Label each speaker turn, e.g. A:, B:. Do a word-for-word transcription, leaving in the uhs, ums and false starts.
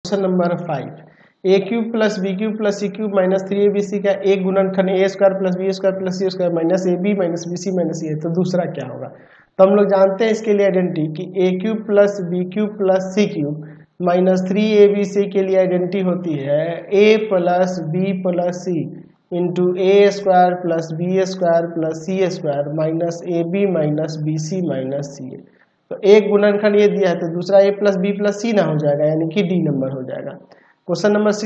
A: Question number five A cube plus B cube plus C cube minus three A B C का एक गुणनखंड A square plus B square plus C square minus A B minus B C minus A, तो दूसरा क्या होगा? तो हम लोग जानते हैं इसके लिए आइडेंटिटी कि A cube plus B cube plus C cube minus three A B C के लिए आइडेंटिटी होती है A plus B plus C into A square plus B square plus C square minus A B minus B C minus C A. तो एक गुणनखंड ये दिया है तो दूसरा A plus B plus C ना हो जाएगा, यानी कि डी नंबर हो जाएगा। Question number